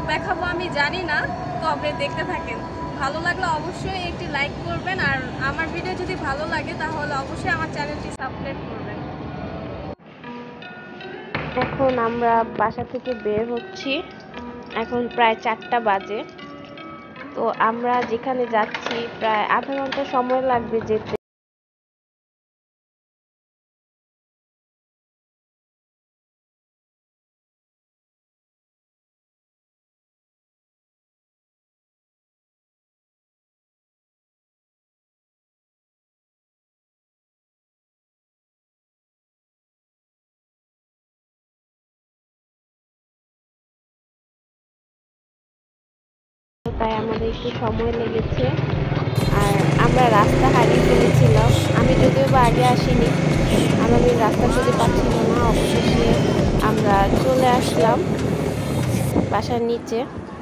দেখাবো আমি জানি না, তবে দেখতে থাকেন। ভালো লাগলে অবশ্যই একটি লাইক করবেন, আর আমার ভিডিও যদি ভালো লাগে তাহলে অবশ্যই আমার চ্যানেলটি সাবস্ক্রাইব করবেন। এখন আমরা বাসা থেকে বের হচ্ছি, এখন প্রায় 4টা বাজে। তো আমরা যেখানে যাচ্ছি প্রায় আধা ঘন্টা সময় লাগবে যেতে। তাই আমাদের একটু সময় লেগেছে, আর আমরা রাস্তা হারিয়ে ফেলেছিলাম। আমি যদিও বা আগে আসিনি, আমি রাস্তা খুঁজে পাচ্ছিল না। অবশেষে আমরা চলে আসলাম বাসার নিচে।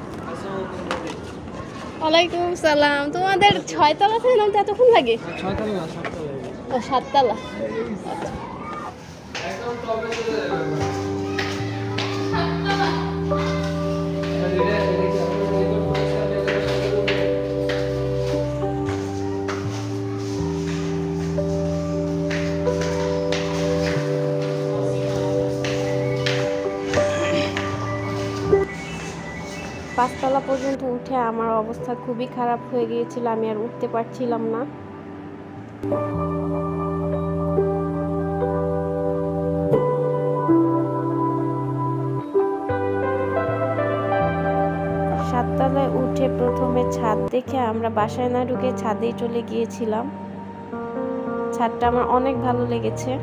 ওয়ালাইকুম সালাম। তোমাদের 6তলা থেকে নামতে এতক্ষণ লাগে? 6তলা না, 7তলা। ও 7তলা। পাঁচতলা পর্যন্ত উঠে আমার অবস্থা খুবই খারাপ হয়ে গিয়েছিল, আমি আর উঠতে পারছিলাম না। সাততলায় উঠে প্রথমে ছাদ দেখে আমরা বাসায় না ঢুকে ছাদেই চলে গিয়েছিলাম। ছাদটা আমার অনেক ভালো লেগেছে।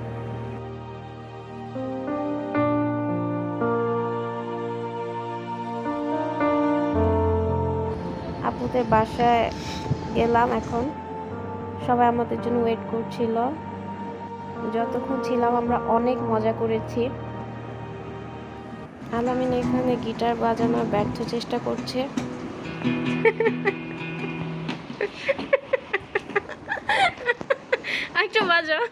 আপুদের বাসায় গেলাম। এখন সবাই আমাদের জন্য ওয়েট করছিল। যতক্ষণ ছিলাম আমরা অনেক মজা করেছি। আলামিন এখানে গিটার বাজানোর ব্যর্থ চেষ্টা করছে। একটু বাজাও।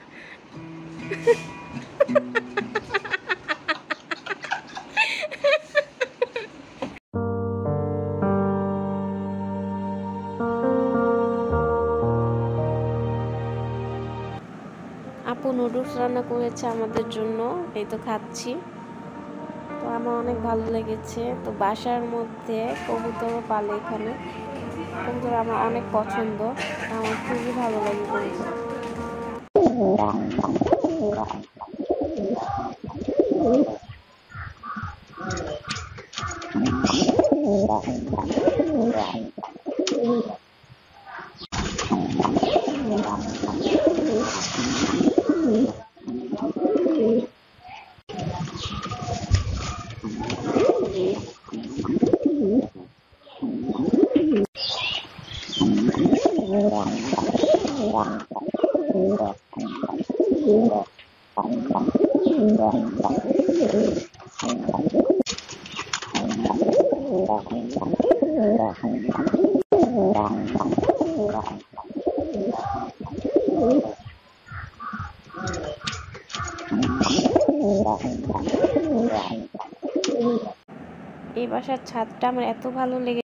আপু নুডলস রান্না করেছে আমাদের জন্য, এই তো খাচ্ছি। তো আমার অনেক ভালো লেগেছে। তো বাসার মধ্যে কবুতরও পালে এখানে। কবুতর আমার অনেক পছন্দ, আমার খুবই ভালো লাগে কবুতর। এই বাসার ছাদটা আমার এত ভালো লেগে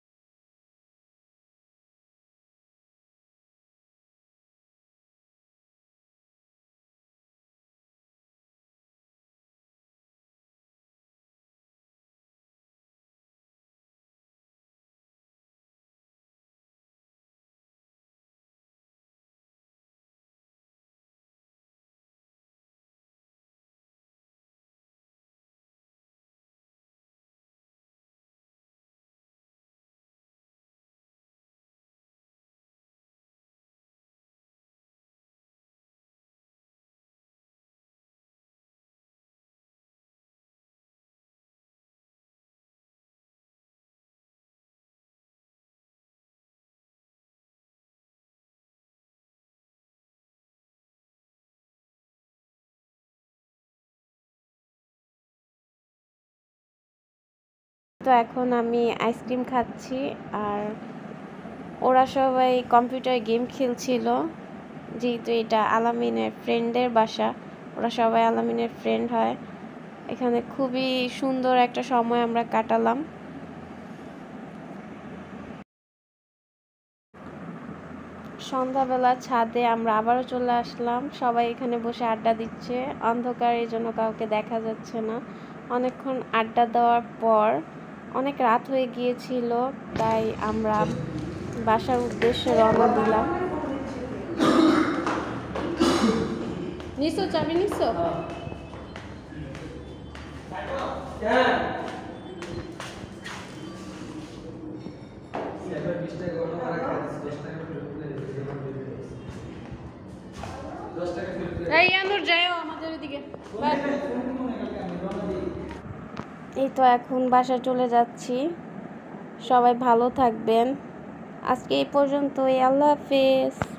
তো এখন আমি আইসক্রিম খাচ্ছি, আর ওরা সবাই কম্পিউটার গেম খেলছিল। যেহেতু এটা আলামিনের ফ্রেন্ডের বাসা, ওরা সবাই আলামিনের ফ্রেন্ড হয়। এখানে খুবই সুন্দর একটা সময় আমরা কাটালাম। সন্ধ্যাবেলা ছাদে আমরা আবারও চলে আসলাম। সবাই এখানে বসে আড্ডা দিচ্ছে, অন্ধকার এই জন্য কাউকে দেখা যাচ্ছে না। অনেকক্ষণ আড্ডা দেওয়ার পর অনেক রাত হয়ে গিয়েছিল, তাই আমরা বাসার উদ্দেশ্যে রওনা দিলাম। নিছো চাবি নিছো? এই তো এখন বাসায় চলে যাচ্ছি। সবাই ভালো থাকবেন। আজকে এই পর্যন্তই। আল্লাহ হাফেজ।